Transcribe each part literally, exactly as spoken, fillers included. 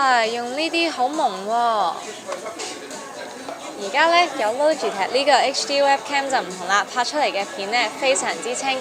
哇，用呢啲好蒙喎！而家呢，有 Logitech 呢個 H D Webcam 就唔同啦，拍出嚟嘅片呢非常之清。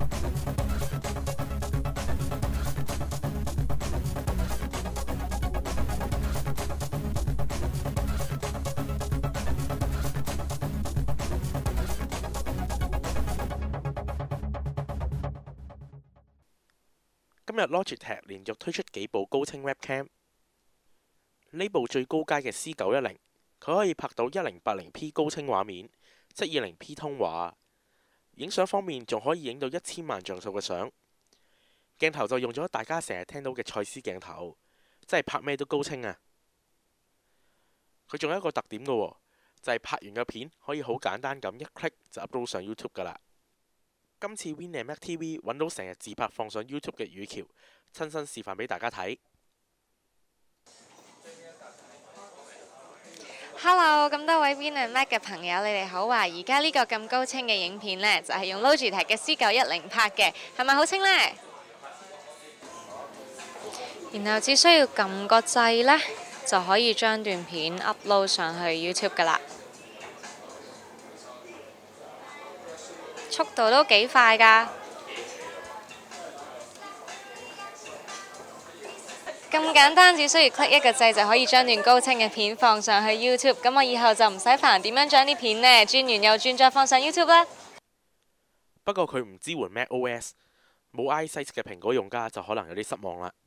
今日 Logitech 連續推出幾部高清 Webcam， 呢部最高階嘅 C 九一零，佢可以拍到一零八零 P 高清畫面，七二零 P 通話。影相方面仲可以影到一千萬像素嘅相。鏡頭就用咗大家成日聽到嘅蔡司鏡頭，真係拍咩都高清啊！佢仲有一個特點嘅喎，就係拍完嘅片可以好簡單咁一 click 就 upload 上 YouTube 噶啦。今次 Win and Mac T V 揾到成日自拍放上 YouTube 嘅雨橋，親身示範俾大家睇。 Hello， 咁多位 Win and Mac 嘅朋友，你哋好啊！而家呢個咁高清嘅影片呢，就係用 Logitech 嘅 C 九一零拍嘅，係咪好清呢？然後只需要撳個掣呢，就可以將段片 upload 上去 YouTube 噶啦。速度都幾快㗎！咁簡單，只需要 click 一個掣就可以將段高清嘅片放上去 YouTube。咁我以後就唔使煩點樣將啲片呢轉完又轉再放上 YouTube 啦。 不過佢唔支援 macOS， 冇 iSight 嘅蘋果用家就可能有啲失望啦。